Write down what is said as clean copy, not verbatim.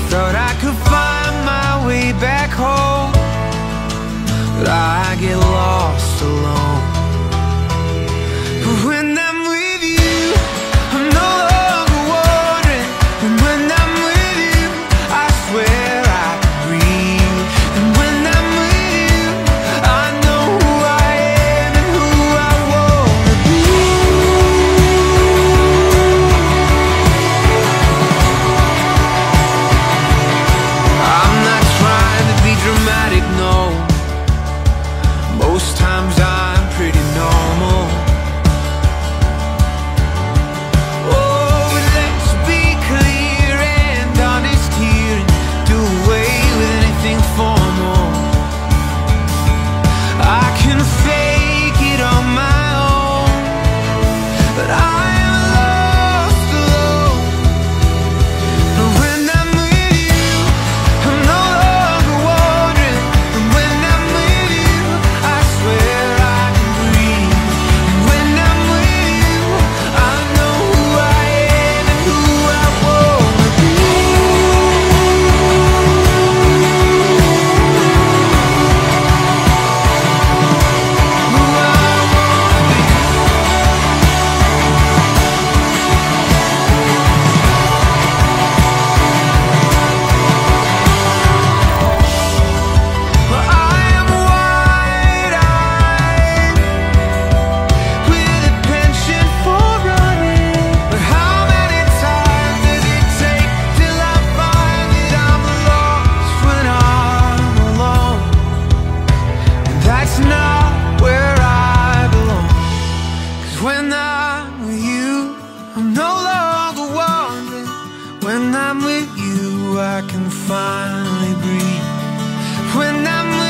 Thought I could find my way back home, but I get lost alone. But when I'm with you, I'm no longer wandering. And when I'm with you, I swear I can breathe. And when I'm with you, I know who I am and who I wanna be. I'm not trying to be dramatic, no. Most times I'm pretty normal. Oh, but let's be clear and honest here, and do away with anything formal. I can fake it on my own, but I am lost alone. And when I'm with you, I'm no longer wandering. And when I'm with you, I swear I can breathe. And when I'm with you, I know who I am and who I wanna be. Who I wanna be. Well, I am wide-eyed with a penchant for running. But how many times does it take till I find that I'm lost when I'm alone? And that's not where I belong. 'Cause when I'm with you, I'm no longer wandering. When I'm with you, I can finally breathe. When I'm with